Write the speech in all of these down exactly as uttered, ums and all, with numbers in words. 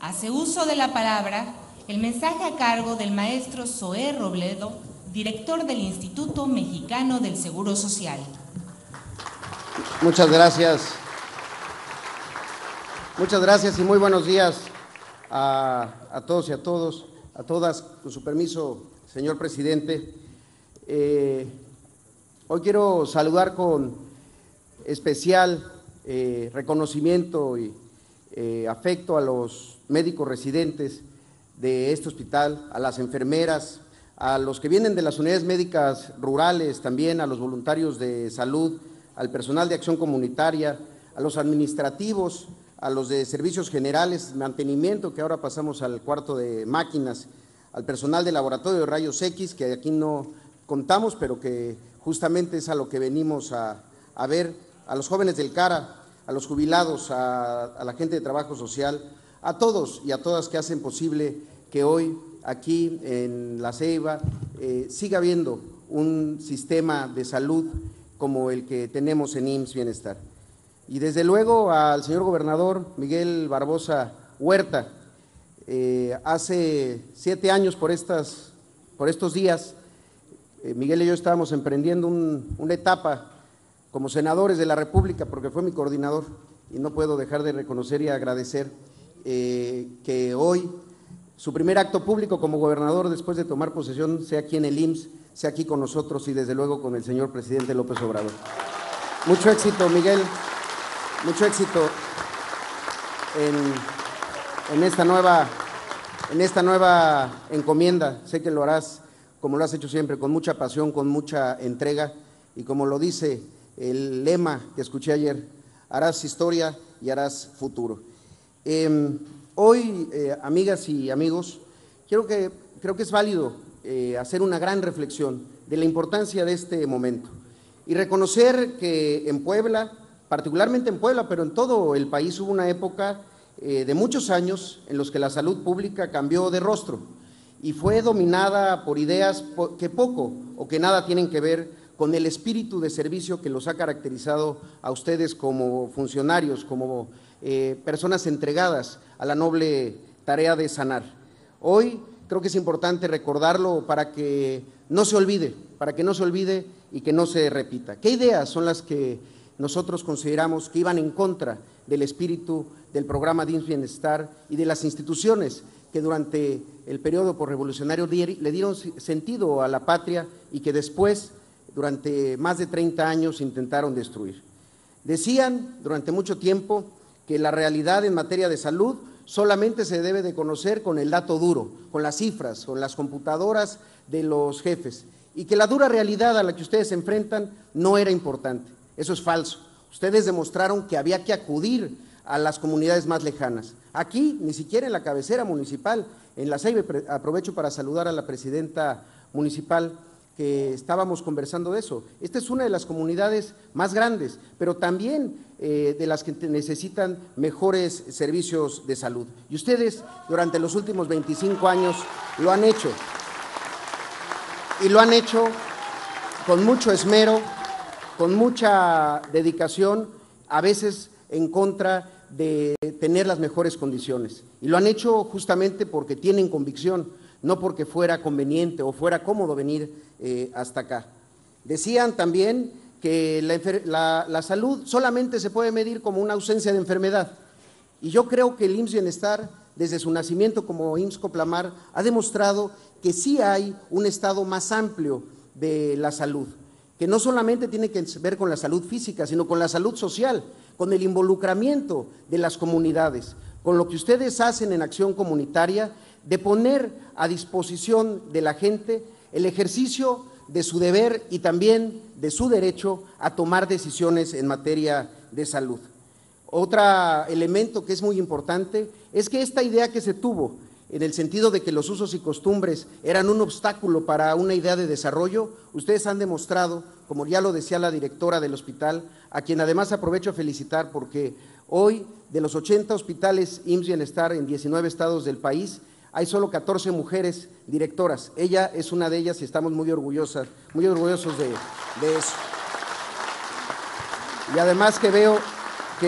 Hace uso de la palabra el mensaje a cargo del maestro Zoé Robledo, director del Instituto Mexicano del Seguro Social. Muchas gracias. Muchas gracias y muy buenos días a, a todos y a todos, a todas. Con su permiso, señor presidente. Eh, hoy quiero saludar con especial eh, reconocimiento y eh, afecto a los médicos residentes de este hospital, a las enfermeras, a los que vienen de las unidades médicas rurales, también a los voluntarios de salud, al personal de acción comunitaria, a los administrativos, a los de servicios generales, mantenimiento, que ahora pasamos al cuarto de máquinas, al personal de laboratorio de rayos X, que aquí no contamos, pero que justamente es a lo que venimos a, a ver, a los jóvenes del CARA, a los jubilados, a, a la gente de trabajo social, a todos y a todas que hacen posible que hoy aquí en La Ceiba eh, siga habiendo un sistema de salud como el que tenemos en I M S S Bienestar. Y desde luego al señor gobernador Miguel Barbosa Huerta, eh, hace siete años por, estas, por estos días, eh, Miguel y yo estábamos emprendiendo un, una etapa como senadores de la República, porque fue mi coordinador, y no puedo dejar de reconocer y agradecer eh, que hoy su primer acto público como gobernador después de tomar posesión sea aquí en el I M S S, sea aquí con nosotros y desde luego con el señor presidente López Obrador. Mucho éxito, Miguel, mucho éxito en, en, esta nueva, en esta nueva encomienda. Sé que lo harás como lo has hecho siempre, con mucha pasión, con mucha entrega y como lo dice el lema que escuché ayer, harás historia y harás futuro. Eh, hoy, eh, amigas y amigos, quiero que, creo que es válido eh, hacer una gran reflexión de la importancia de este momento y reconocer que en Puebla, particularmente en Puebla, pero en todo el país hubo una época eh, de muchos años en los que la salud pública cambió de rostro y fue dominada por ideas que poco o que nada tienen que ver con el espíritu de servicio que los ha caracterizado a ustedes como funcionarios, como eh, personas entregadas a la noble tarea de sanar. Hoy creo que es importante recordarlo para que no se olvide, para que no se olvide y que no se repita. ¿Qué ideas son las que nosotros consideramos que iban en contra del espíritu del programa de I M S S Bienestar y de las instituciones que durante el periodo posrevolucionario le dieron sentido a la patria y que después durante más de treinta años intentaron destruir? Decían durante mucho tiempo que la realidad en materia de salud solamente se debe de conocer con el dato duro, con las cifras, con las computadoras de los jefes, y que la dura realidad a la que ustedes se enfrentan no era importante. Eso es falso. Ustedes demostraron que había que acudir a las comunidades más lejanas. Aquí, ni siquiera en la cabecera municipal, en La Ceiba, aprovecho para saludar a la presidenta municipal, que estábamos conversando de eso. Esta es una de las comunidades más grandes, pero también eh, de las que necesitan mejores servicios de salud. Y ustedes durante los últimos veinticinco años lo han hecho. Y lo han hecho con mucho esmero, con mucha dedicación, a veces en contra de tener las mejores condiciones. Y lo han hecho justamente porque tienen convicción, no porque fuera conveniente o fuera cómodo venir eh, hasta acá. Decían también que la, la, la salud solamente se puede medir como una ausencia de enfermedad, y yo creo que el I M S S Bienestar, desde su nacimiento como I M S S Coplamar, ha demostrado que sí hay un estado más amplio de la salud, que no solamente tiene que ver con la salud física, sino con la salud social, con el involucramiento de las comunidades, con lo que ustedes hacen en acción comunitaria, de poner a disposición de la gente el ejercicio de su deber y también de su derecho a tomar decisiones en materia de salud. Otro elemento que es muy importante es que esta idea que se tuvo en el sentido de que los usos y costumbres eran un obstáculo para una idea de desarrollo, ustedes han demostrado, como ya lo decía la directora del hospital, a quien además aprovecho a felicitar porque hoy de los ochenta hospitales I M S S Bienestar en diecinueve estados del país, hay solo catorce mujeres directoras. Ella es una de ellas y estamos muy orgullosas, muy orgullosos de, de eso. Y además que veo que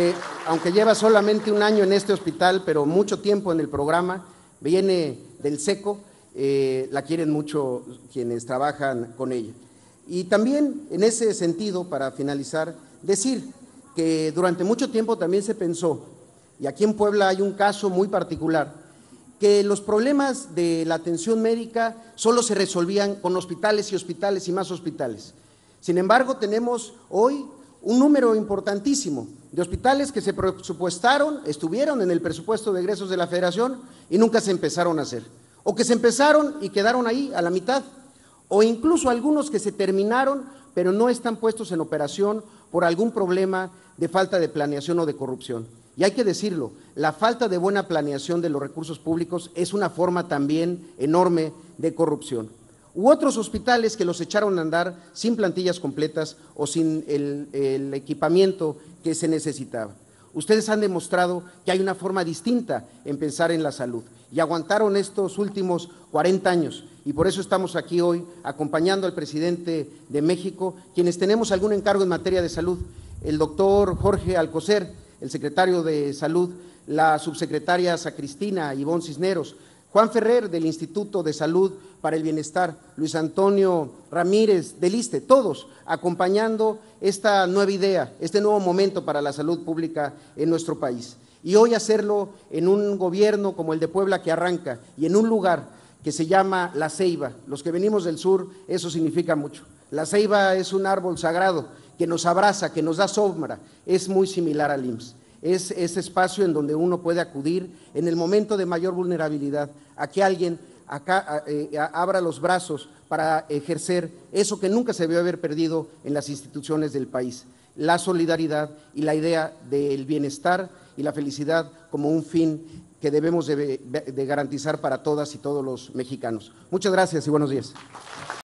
aunque lleva solamente un año en este hospital, pero mucho tiempo en el programa, viene del SECO, eh, la quieren mucho quienes trabajan con ella. Y también en ese sentido, para finalizar, decir que durante mucho tiempo también se pensó, y aquí en Puebla hay un caso muy particular, que los problemas de la atención médica solo se resolvían con hospitales y hospitales y más hospitales. Sin embargo, tenemos hoy un número importantísimo de hospitales que se presupuestaron, estuvieron en el presupuesto de egresos de la Federación y nunca se empezaron a hacer, o que se empezaron y quedaron ahí a la mitad, o incluso algunos que se terminaron pero no están puestos en operación por algún problema de falta de planeación o de corrupción. Y hay que decirlo, la falta de buena planeación de los recursos públicos es una forma también enorme de corrupción. U otros hospitales que los echaron a andar sin plantillas completas o sin el, el equipamiento que se necesitaba. Ustedes han demostrado que hay una forma distinta en pensar en la salud y aguantaron estos últimos cuarenta años y por eso estamos aquí hoy acompañando al presidente de México, quienes tenemos algún encargo en materia de salud, el doctor Jorge Alcocer, el secretario de Salud, la subsecretaria Sacristina Ivonne Cisneros, Juan Ferrer del Instituto de Salud para el Bienestar, Luis Antonio Ramírez del ISSSTE, todos acompañando esta nueva idea, este nuevo momento para la salud pública en nuestro país. Y hoy hacerlo en un gobierno como el de Puebla que arranca y en un lugar que se llama La Ceiba. Los que venimos del sur, eso significa mucho. La Ceiba es un árbol sagrado que nos abraza, que nos da sombra, es muy similar al I M S S. Es ese espacio en donde uno puede acudir en el momento de mayor vulnerabilidad, a que alguien acá eh, abra los brazos para ejercer eso que nunca se debió haber perdido en las instituciones del país, la solidaridad y la idea del bienestar y la felicidad como un fin que debemos de, de garantizar para todas y todos los mexicanos. Muchas gracias y buenos días.